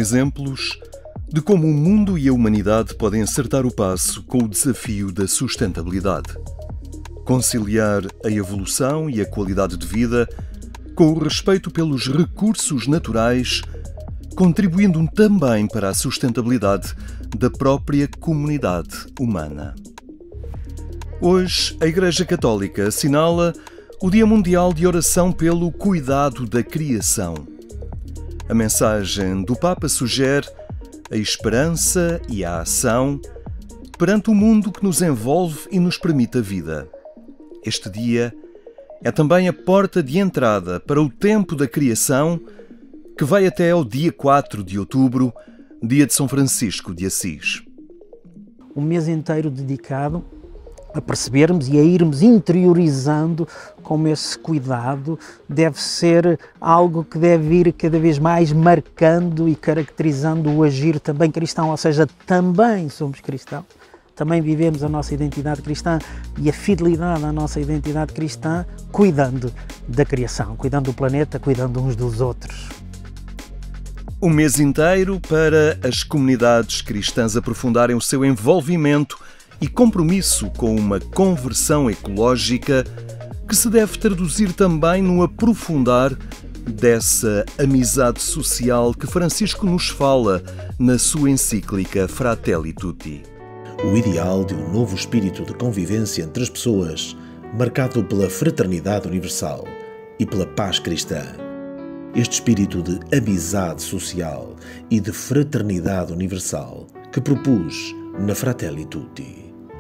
exemplos de como o mundo e a humanidade podem acertar o passo com o desafio da sustentabilidade. Conciliar a evolução e a qualidade de vida com o respeito pelos recursos naturais, contribuindo também para a sustentabilidade da própria comunidade humana. Hoje, a Igreja Católica assinala o Dia Mundial de Oração pelo Cuidado da Criação. A mensagem do Papa sugere a esperança e a ação perante o mundo que nos envolve e nos permite a vida. Este dia é também a porta de entrada para o tempo da criação, que vai até ao dia 4 de outubro, dia de São Francisco de Assis. Um mês inteiro dedicado a percebermos e a irmos interiorizando como esse cuidado deve ser algo que deve ir cada vez mais marcando e caracterizando o agir também cristão, ou seja, também somos cristãos, também vivemos a nossa identidade cristã e a fidelidade à nossa identidade cristã cuidando da criação, cuidando do planeta, cuidando uns dos outros. Um mês inteiro para as comunidades cristãs aprofundarem o seu envolvimento e compromisso com uma conversão ecológica que se deve traduzir também no aprofundar dessa amizade social que Francisco nos fala na sua encíclica Fratelli Tutti. O ideal de um novo espírito de convivência entre as pessoas, marcado pela fraternidade universal e pela paz cristã. Este espírito de amizade social e de fraternidade universal que propus na Fratelli Tutti.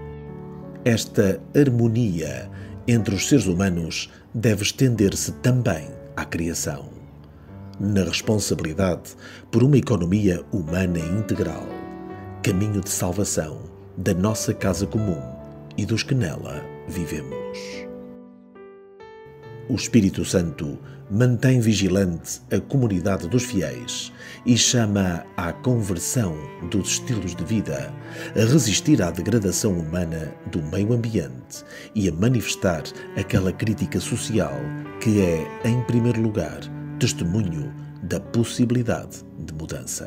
Esta harmonia entre os seres humanos deve estender-se também à criação, na responsabilidade por uma economia humana integral, caminho de salvação da nossa casa comum e dos que nela vivemos. O Espírito Santo mantém vigilante a comunidade dos fiéis e chama à conversão dos estilos de vida, a resistir à degradação humana do meio ambiente e a manifestar aquela crítica social que é, em primeiro lugar, testemunho da possibilidade de mudança.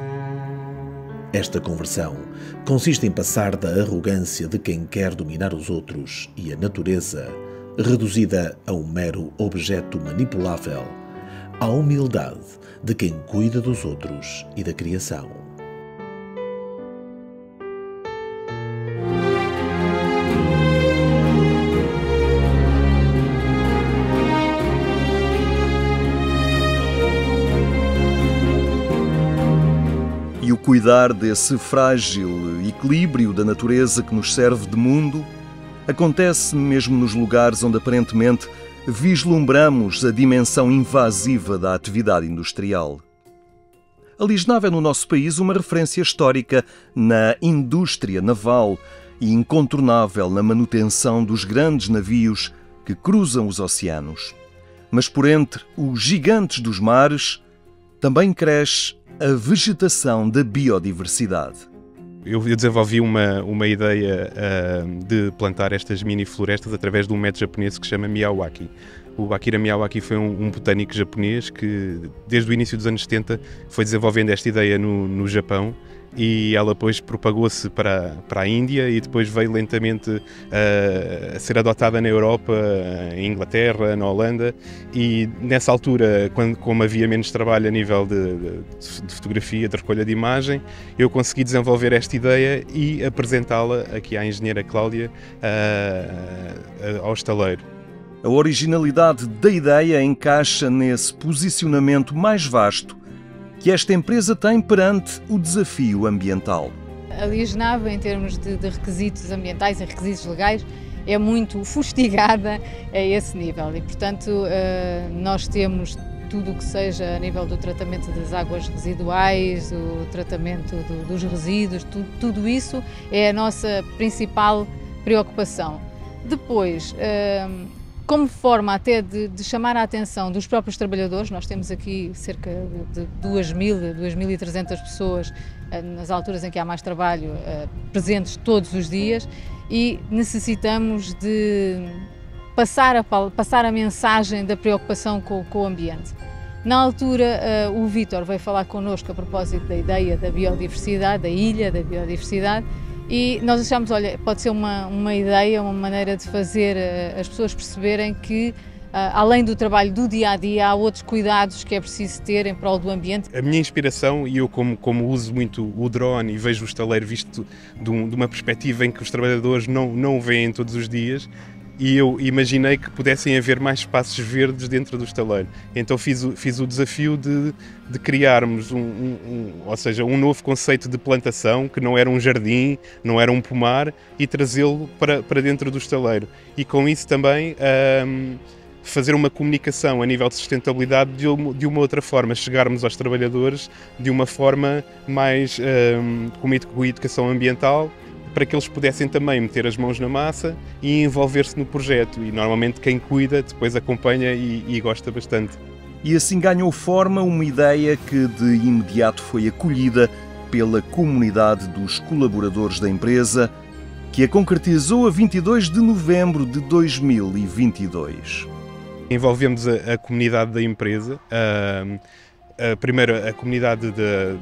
Esta conversão consiste em passar da arrogância de quem quer dominar os outros e a natureza, reduzida a um mero objeto manipulável, à humildade de quem cuida dos outros e da criação. E o cuidar desse frágil equilíbrio da natureza que nos serve de mundo acontece mesmo nos lugares onde aparentemente vislumbramos a dimensão invasiva da atividade industrial. A Lisnave é no nosso país uma referência histórica na indústria naval e incontornável na manutenção dos grandes navios que cruzam os oceanos. Mas por entre os gigantes dos mares também cresce a vegetação da biodiversidade. Eu desenvolvi uma ideia de plantar estas mini florestas através de um método japonês que se chama Miyawaki. O Akira Miyawaki foi um botânico japonês que, desde o início dos anos 70, foi desenvolvendo esta ideia no Japão e ela depois propagou-se para a Índia e depois veio lentamente a ser adotada na Europa, em Inglaterra, na Holanda, e nessa altura, como havia menos trabalho a nível de fotografia, de recolha de imagem, eu consegui desenvolver esta ideia e apresentá-la aqui à engenheira Cláudia, ao estaleiro. A originalidade da ideia encaixa nesse posicionamento mais vasto que esta empresa tem perante o desafio ambiental. A Lisnave, em termos de requisitos ambientais e requisitos legais, é muito fustigada a esse nível e, portanto, nós temos tudo o que seja a nível do tratamento das águas residuais, o tratamento dos resíduos, tudo isso é a nossa principal preocupação. Depois, como forma até de chamar a atenção dos próprios trabalhadores, nós temos aqui cerca de 2.300 pessoas nas alturas em que há mais trabalho, presentes todos os dias, e necessitamos de passar a mensagem da preocupação com o ambiente. Na altura, o Vítor veio falar connosco a propósito da ideia da biodiversidade, da ilha da biodiversidade, e nós achámos, olha, pode ser uma ideia, uma maneira de fazer as pessoas perceberem que, além do trabalho do dia-a-dia, há outros cuidados que é preciso ter em prol do ambiente. A minha inspiração, e eu como uso muito o drone e vejo o estaleiro visto de uma perspectiva em que os trabalhadores não o veem todos os dias, e eu imaginei que pudessem haver mais espaços verdes dentro do estaleiro. Então fiz o desafio de criarmos ou seja, um novo conceito de plantação, que não era um jardim, não era um pomar, e trazê-lo para dentro do estaleiro. E com isso também fazer uma comunicação a nível de sustentabilidade de uma outra forma, chegarmos aos trabalhadores de uma forma mais com educação ambiental, para que eles pudessem também meter as mãos na massa e envolver-se no projeto. E normalmente quem cuida depois acompanha e gosta bastante. E assim ganhou forma uma ideia que de imediato foi acolhida pela comunidade dos colaboradores da empresa, que a concretizou a 22 de novembro de 2022. Envolvemos a comunidade da empresa, primeiro a comunidade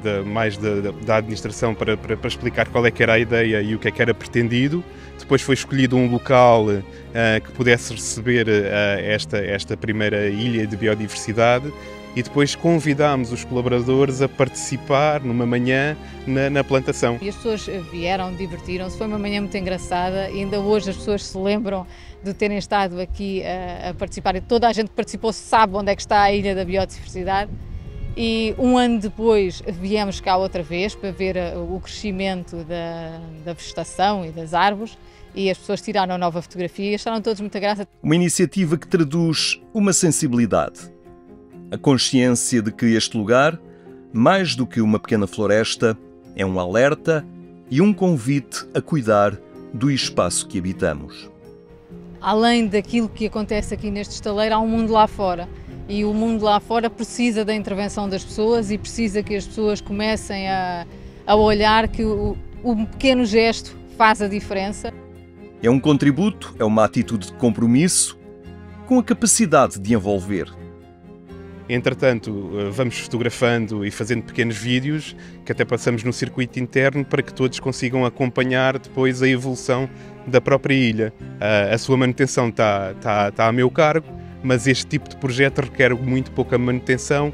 da administração para explicar qual é que era a ideia e o que é que era pretendido. Depois foi escolhido um local que pudesse receber esta primeira ilha de biodiversidade, e depois convidámos os colaboradores a participar numa manhã na plantação. E as pessoas vieram, divertiram-se, foi uma manhã muito engraçada, e ainda hoje as pessoas se lembram de terem estado aqui a participar, e toda a gente que participou sabe onde é que está a ilha da biodiversidade. E um ano depois viemos cá outra vez para ver o crescimento da vegetação e das árvores, e as pessoas tiraram a nova fotografia e acharam todos muita graça. Uma iniciativa que traduz uma sensibilidade, a consciência de que este lugar, mais do que uma pequena floresta, é um alerta e um convite a cuidar do espaço que habitamos. Além daquilo que acontece aqui neste estaleiro, há um mundo lá fora. E o mundo lá fora precisa da intervenção das pessoas e precisa que as pessoas comecem a olhar que o pequeno gesto faz a diferença. É um contributo, é uma atitude de compromisso, com a capacidade de envolver. Entretanto, vamos fotografando e fazendo pequenos vídeos que até passamos no circuito interno para que todos consigam acompanhar depois a evolução da própria ilha. A sua manutenção está a meu cargo, mas este tipo de projeto requer muito pouca manutenção,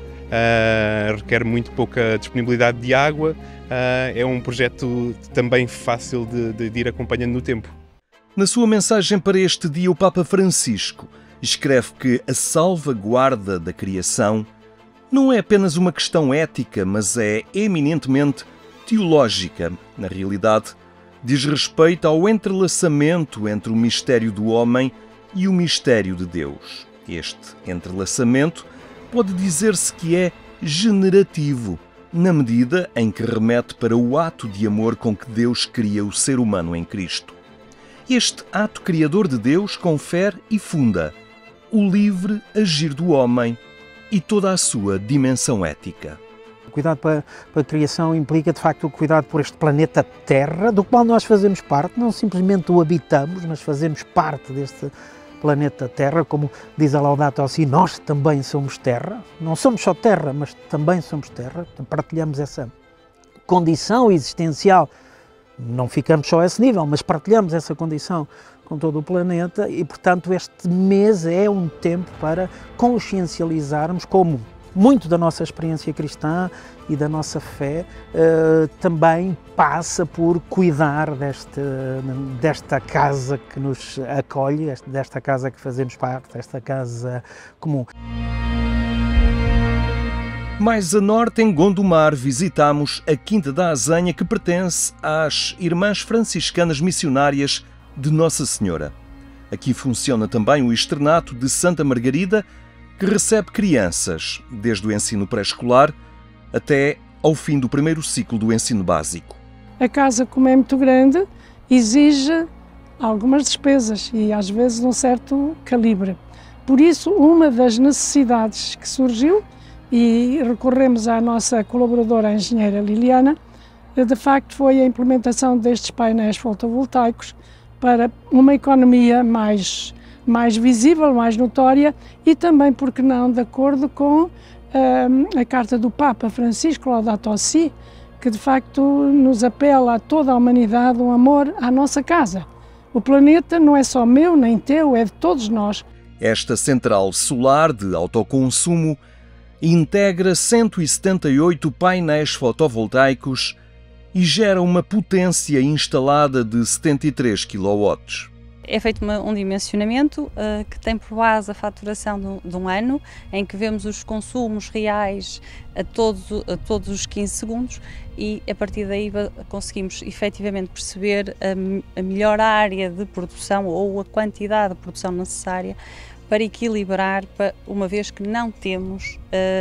requer muito pouca disponibilidade de água, é um projeto também fácil de ir acompanhando no tempo. Na sua mensagem para este dia, o Papa Francisco escreve que a salvaguarda da criação não é apenas uma questão ética, mas é eminentemente teológica. Na realidade, diz respeito ao entrelaçamento entre o mistério do homem e o mistério de Deus. Este entrelaçamento pode dizer-se que é generativo, na medida em que remete para o ato de amor com que Deus cria o ser humano em Cristo. Este ato criador de Deus confere e funda o livre agir do homem e toda a sua dimensão ética. O cuidado para a criação implica, de facto, o cuidado por este planeta Terra, do qual nós fazemos parte, não simplesmente o habitamos, mas fazemos parte deste planeta Terra, como diz a Laudato Si, nós também somos Terra, não somos só Terra, mas também somos Terra, partilhamos essa condição existencial, não ficamos só a esse nível, mas partilhamos essa condição com todo o planeta e, portanto, este mês é um tempo para consciencializarmos como muito da nossa experiência cristã e da nossa fé também passa por cuidar desta casa que nos acolhe, desta casa que fazemos parte, desta casa comum. Mais a norte, em Gondomar, visitamos a Quinta da Azenha, que pertence às Irmãs Franciscanas Missionárias de Nossa Senhora. Aqui funciona também o externato de Santa Margarida, que recebe crianças desde o ensino pré-escolar até ao fim do primeiro ciclo do ensino básico. A casa, como é muito grande, exige algumas despesas e às vezes um certo calibre. Por isso, uma das necessidades que surgiu, e recorremos à nossa colaboradora, a engenheira Liliana, de facto foi a implementação destes painéis fotovoltaicos para uma economia mais visível, mais notória e também, porque não, de acordo com a carta do Papa Francisco Laudato Si, que de facto nos apela a toda a humanidade um amor à nossa casa. O planeta não é só meu nem teu, é de todos nós. Esta central solar de autoconsumo integra 178 painéis fotovoltaicos e gera uma potência instalada de 73 kW. É feito um dimensionamento que tem por base a faturação de um ano, em que vemos os consumos reais a todos os 15 segundos e a partir daí conseguimos efetivamente perceber a melhor área de produção ou a quantidade de produção necessária para equilibrar, uma vez que não temos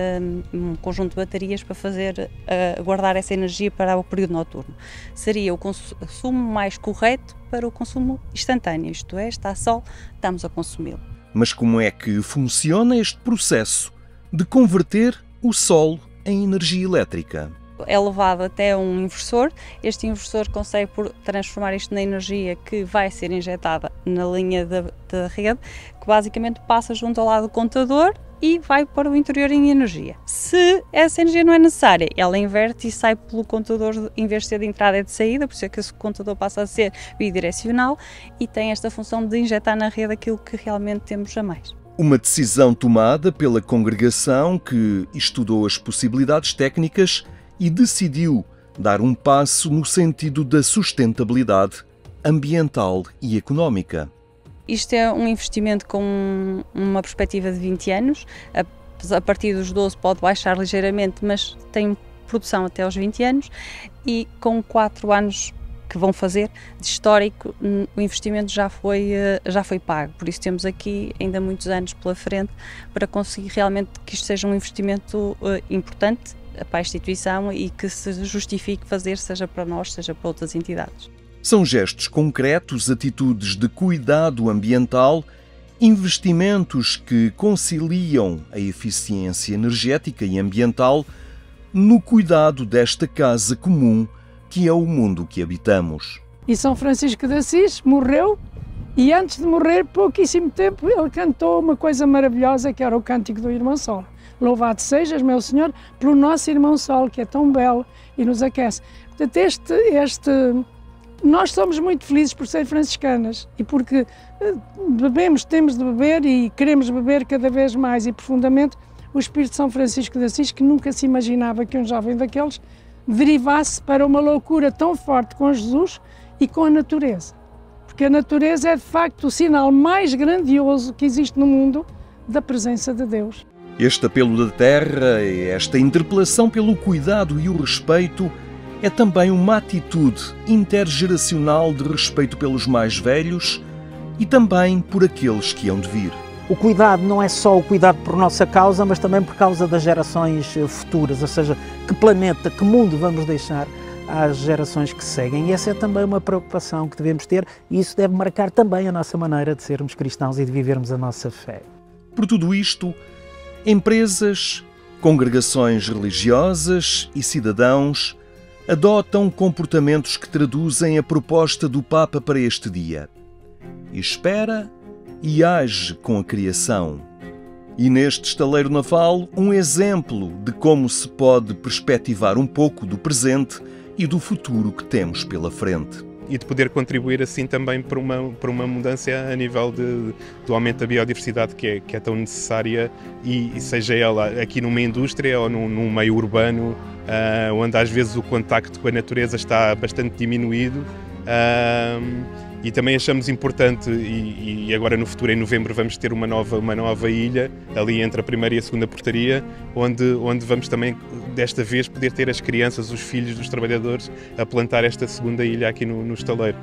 um conjunto de baterias para guardar essa energia para o período noturno. Seria o consumo mais correto para o consumo instantâneo, isto é, está sol, estamos a consumi-lo. Mas como é que funciona este processo de converter o sol em energia elétrica? É levado até um inversor, este inversor consegue transformar isto na energia que vai ser injetada na linha da rede, que basicamente passa junto ao lado do contador e vai para o interior em energia. Se essa energia não é necessária, ela inverte e sai pelo contador, em vez de ser de entrada é de saída, por isso é que esse contador passa a ser bidirecional e tem esta função de injetar na rede aquilo que realmente temos a mais. Uma decisão tomada pela congregação que estudou as possibilidades técnicas e decidiu dar um passo no sentido da sustentabilidade ambiental e económica. Isto é um investimento com uma perspectiva de 20 anos, a partir dos 12 pode baixar ligeiramente, mas tem produção até aos 20 anos e com 4 anos que vão fazer de histórico, o investimento já foi pago, por isso temos aqui ainda muitos anos pela frente para conseguir realmente que isto seja um investimento importante para a instituição e que se justifique fazer, seja para nós, seja para outras entidades. São gestos concretos, atitudes de cuidado ambiental, investimentos que conciliam a eficiência energética e ambiental no cuidado desta casa comum que é o mundo que habitamos. E São Francisco de Assis morreu e antes de morrer, pouquíssimo tempo, ele cantou uma coisa maravilhosa que era o Cântico do Irmão Sol. Louvado sejas, meu Senhor, pelo nosso Irmão Sol, que é tão belo e nos aquece. Portanto, nós somos muito felizes por ser franciscanas e porque temos de beber e queremos beber cada vez mais e profundamente o Espírito de São Francisco de Assis, que nunca se imaginava que um jovem daqueles derivasse para uma loucura tão forte com Jesus e com a natureza. Porque a natureza é de facto o sinal mais grandioso que existe no mundo da presença de Deus. Este apelo da terra, esta interpelação pelo cuidado e o respeito, é também uma atitude intergeracional de respeito pelos mais velhos e também por aqueles que hão de vir. O cuidado não é só o cuidado por nossa causa, mas também por causa das gerações futuras, ou seja, que planeta, que mundo vamos deixar às gerações que seguem. E essa é também uma preocupação que devemos ter e isso deve marcar também a nossa maneira de sermos cristãos e de vivermos a nossa fé. Por tudo isto, empresas, congregações religiosas e cidadãos adotam comportamentos que traduzem a proposta do Papa para este dia. Espera e age com a criação. E neste estaleiro naval, um exemplo de como se pode perspectivar um pouco do presente e do futuro que temos pela frente. E de poder contribuir assim também para uma mudança a nível do aumento da biodiversidade que é tão necessária e seja ela aqui numa indústria ou num meio urbano, onde às vezes o contacto com a natureza está bastante diminuído. E também achamos importante, e agora no futuro, em novembro, vamos ter uma nova ilha, ali entre a primeira e a segunda portaria, onde vamos também, desta vez, poder ter as crianças, os filhos dos trabalhadores, a plantar esta segunda ilha aqui no estaleiro.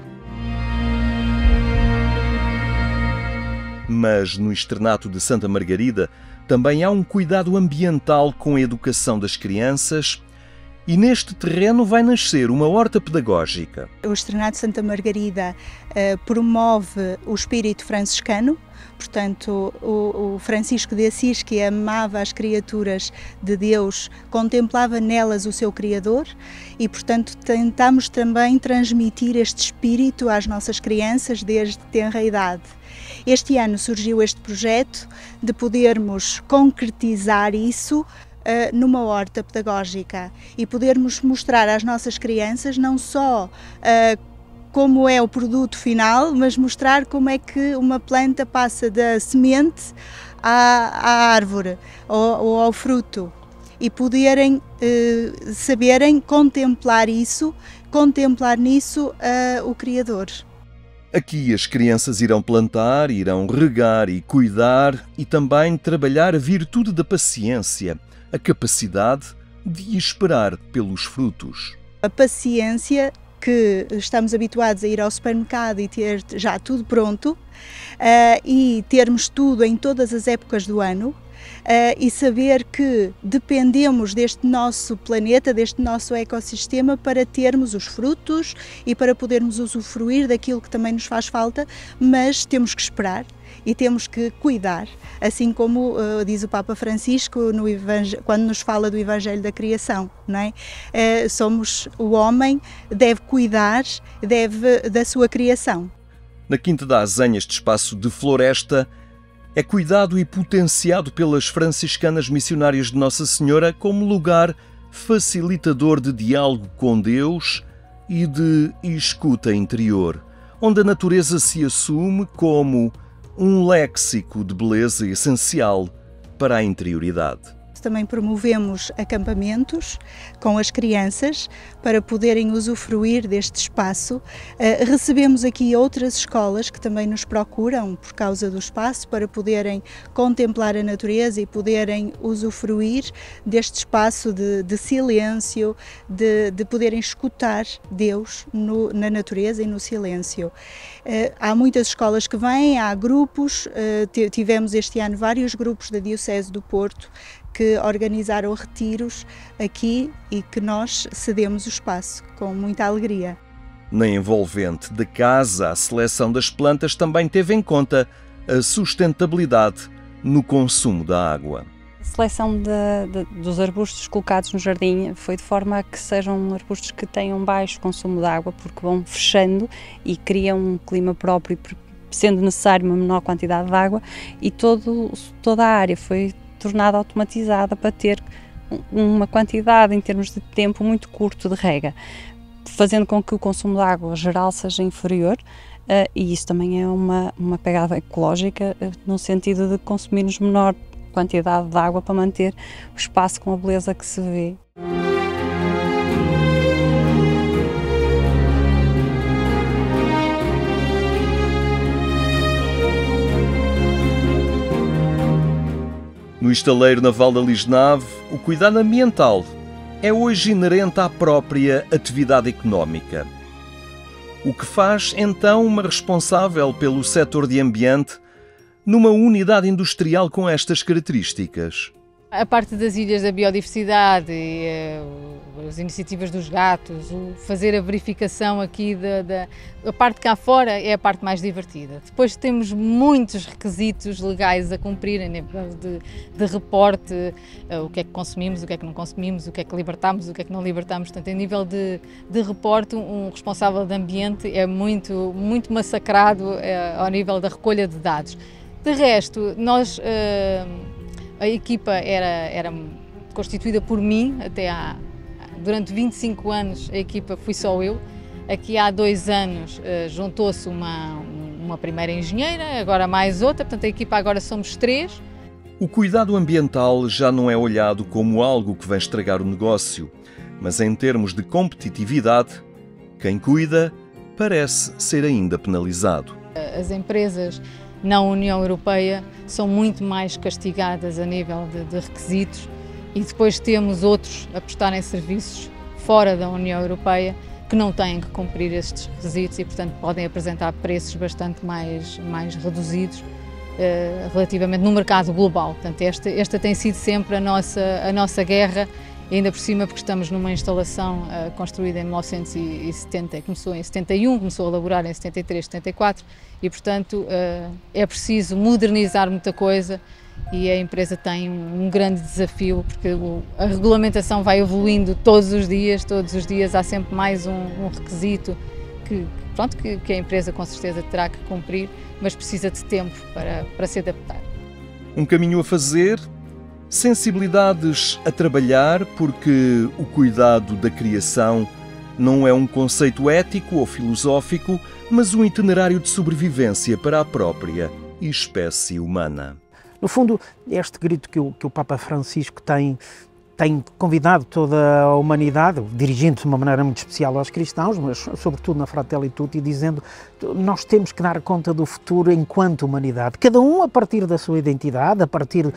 Mas no externato de Santa Margarida também há um cuidado ambiental com a educação das crianças. E neste terreno vai nascer uma horta pedagógica. O Externato de Santa Margarida promove o espírito franciscano, portanto, o Francisco de Assis, que amava as criaturas de Deus, contemplava nelas o seu Criador e, portanto, tentamos também transmitir este espírito às nossas crianças desde tenra idade. Este ano surgiu este projeto de podermos concretizar isso numa horta pedagógica e podermos mostrar às nossas crianças não só como é o produto final, mas mostrar como é que uma planta passa da semente à árvore ou ao fruto e poderem saberem contemplar nisso o Criador. Aqui as crianças irão plantar, irão regar e cuidar e também trabalhar a virtude da paciência, a capacidade de esperar pelos frutos. A paciência que estamos habituados a ir ao supermercado e ter já tudo pronto e termos tudo em todas as épocas do ano e saber que dependemos deste nosso planeta, deste nosso ecossistema para termos os frutos e para podermos usufruir daquilo que também nos faz falta, mas temos que esperar e temos que cuidar, assim como diz o Papa Francisco quando nos fala do Evangelho da Criação, não é? O homem deve cuidar da sua criação. Na Quinta da Azenha, este espaço de floresta é cuidado e potenciado pelas franciscanas missionárias de Nossa Senhora como lugar facilitador de diálogo com Deus e de escuta interior, onde a natureza se assume como um léxico de beleza essencial para a interioridade. Também promovemos acampamentos com as crianças para poderem usufruir deste espaço. Recebemos aqui outras escolas que também nos procuram por causa do espaço para poderem contemplar a natureza e poderem usufruir deste espaço de silêncio, de poderem escutar Deus na natureza e no silêncio. Há muitas escolas que vêm, há grupos, tivemos este ano vários grupos da Diocese do Porto que organizaram retiros aqui e que nós cedemos o espaço com muita alegria. Na envolvente da casa, a seleção das plantas também teve em conta a sustentabilidade no consumo da água. A seleção dos arbustos colocados no jardim foi de forma a que sejam arbustos que tenham baixo consumo de água, porque vão fechando e criam um clima próprio, sendo necessário uma menor quantidade de água, e toda a área foi tornada automatizada para ter uma quantidade em termos de tempo muito curto de rega, fazendo com que o consumo de água geral seja inferior, e isso também é uma pegada ecológica no sentido de consumirmos menor quantidade de água para manter o espaço com a beleza que se vê. No estaleiro naval da Lisnave, o cuidado ambiental é hoje inerente à própria atividade económica. O que faz, então, uma responsável pelo setor de ambiente numa unidade industrial com estas características? A parte das ilhas da biodiversidade, as iniciativas dos gatos, o fazer a verificação aqui a parte cá fora é a parte mais divertida. Depois temos muitos requisitos legais a cumprir, em nível de reporte, o que é que consumimos, o que é que não consumimos, o que é que libertamos, o que é que não libertamos. Portanto, em nível de reporte, um responsável de ambiente é muito massacrado ao nível da recolha de dados. De resto, nós... A equipa era constituída por mim, durante 25 anos a equipa fui só eu. Aqui há 2 anos juntou-se uma primeira engenheira, agora mais outra, portanto a equipa agora somos 3. O cuidado ambiental já não é olhado como algo que vai estragar o negócio, mas em termos de competitividade, quem cuida parece ser ainda penalizado. As empresas na União Europeia são muito mais castigadas a nível de requisitos, e depois temos outros a prestarem serviços fora da União Europeia que não têm que cumprir estes requisitos e, portanto, podem apresentar preços bastante mais reduzidos relativamente no mercado global. Portanto, esta tem sido sempre a nossa guerra, ainda por cima porque estamos numa instalação construída em 1970, começou em 71, começou a elaborar em 73, 74 e, portanto, é preciso modernizar muita coisa e a empresa tem um grande desafio porque a regulamentação vai evoluindo todos os dias há sempre mais um requisito que a empresa com certeza terá que cumprir, mas precisa de tempo para se adaptar. Um caminho a fazer Sensibilidades a trabalhar porque o cuidado da criação não é um conceito ético ou filosófico, mas um itinerário de sobrevivência para a própria espécie humana. No fundo, este grito que o Papa Francisco tem convidado toda a humanidade, dirigindo-se de uma maneira muito especial aos cristãos, mas sobretudo na Fratelli Tutti, dizendo que nós temos que dar conta do futuro enquanto humanidade, cada um a partir da sua identidade, a partir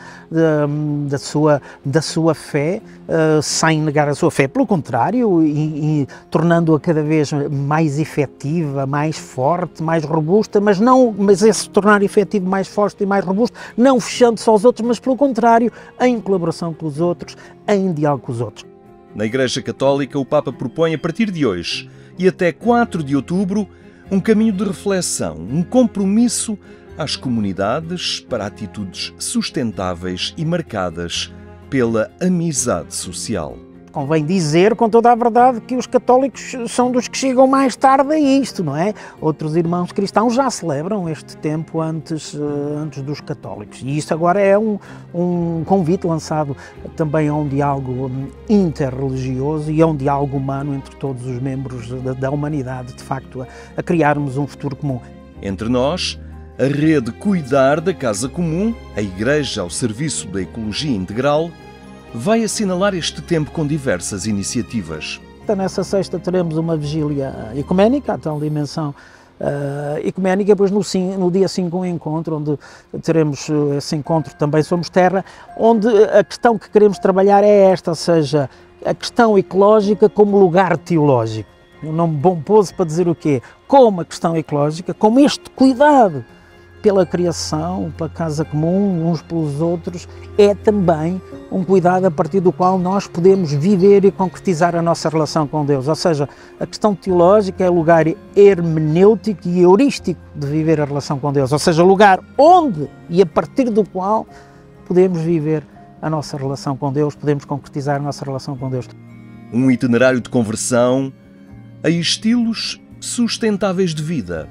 da sua fé, sem negar a sua fé, pelo contrário, e tornando-a cada vez mais efetiva, mais forte, mais robusta, mas esse tornar efetivo, mais forte e mais robusto, não fechando-se aos outros, mas pelo contrário, em colaboração com os outros, em diálogo com os outros. Na Igreja Católica, o Papa propõe a partir de hoje e até 4 de outubro um caminho de reflexão, um compromisso às comunidades para atitudes sustentáveis e marcadas pela amizade social. Convém dizer com toda a verdade que os católicos são dos que chegam mais tarde a isto, não é? Outros irmãos cristãos já celebram este tempo antes dos católicos. E isto agora é um convite lançado também a um diálogo interreligioso e a um diálogo humano entre todos os membros da humanidade, de facto, a criarmos um futuro comum. Entre nós, a rede Cuidar da Casa Comum, a Igreja ao serviço da ecologia integral, vai assinalar este tempo com diversas iniciativas. Nessa sexta teremos uma vigília ecuménica, a tal dimensão ecuménica, depois no dia 5 um encontro, onde teremos esse encontro também Somos Terra, onde a questão que queremos trabalhar é esta, ou seja, a questão ecológica como lugar teológico. Um nome pomposo para dizer o quê? Como a questão ecológica, como este cuidado pela criação, pela casa comum, uns pelos outros, é também um cuidado a partir do qual nós podemos viver e concretizar a nossa relação com Deus. Ou seja, a questão teológica é lugar hermenêutico e heurístico de viver a relação com Deus. Ou seja, lugar onde e a partir do qual podemos viver a nossa relação com Deus, podemos concretizar a nossa relação com Deus. Um itinerário de conversão a estilos sustentáveis de vida,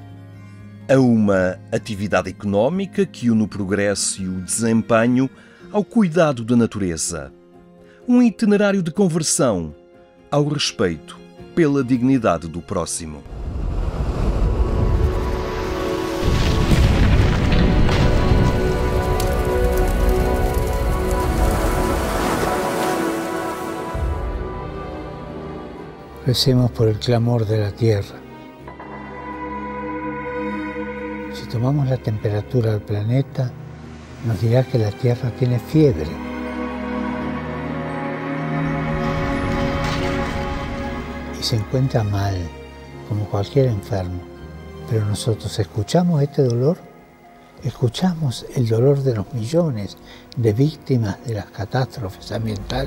a uma atividade económica que une o progresso e o desempenho ao cuidado da natureza. Um itinerário de conversão ao respeito pela dignidade do próximo. Recemos por el clamor de la tierra. Si tomamos la temperatura del planeta, nos dirá que la Tierra tiene fiebre. Y se encuentra mal, como cualquier enfermo. Pero nosotros escuchamos este dolor, escuchamos el dolor de los millones de víctimas de las catástrofes ambientales.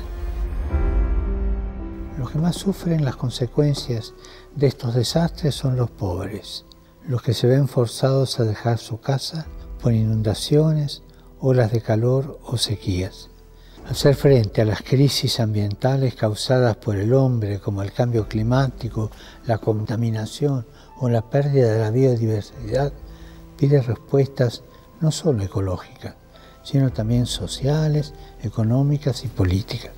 Los que más sufren las consecuencias de estos desastres son los pobres, los que se ven forzados a dejar su casa por inundaciones, olas de calor o sequías. Hacer frente a las crisis ambientales causadas por el hombre, como el cambio climático, la contaminación o la pérdida de la biodiversidad, pide respuestas no solo ecológicas, sino también sociales, económicas y políticas.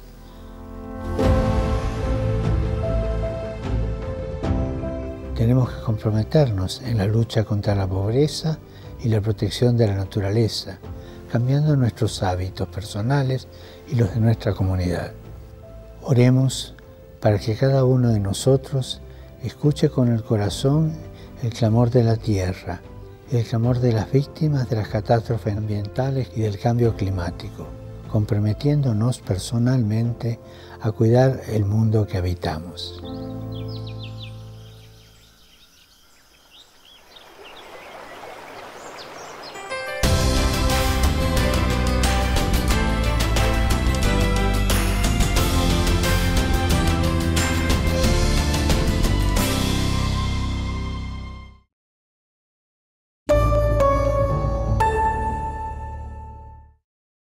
Tenemos que comprometernos en la lucha contra la pobreza y la protección de la naturaleza, cambiando nuestros hábitos personales y los de nuestra comunidad. Oremos para que cada uno de nosotros escuche con el corazón el clamor de la tierra, el clamor de las víctimas de las catástrofes ambientales y del cambio climático, comprometiéndonos personalmente a cuidar el mundo que habitamos.